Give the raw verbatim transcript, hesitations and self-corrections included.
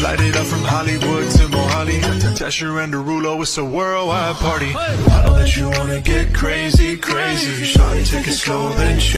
Light it up from Hollywood to Mohali, Tesher and Derulo, it's a worldwide party. I know that you wanna get crazy, crazy. Shawty, take it slow, then show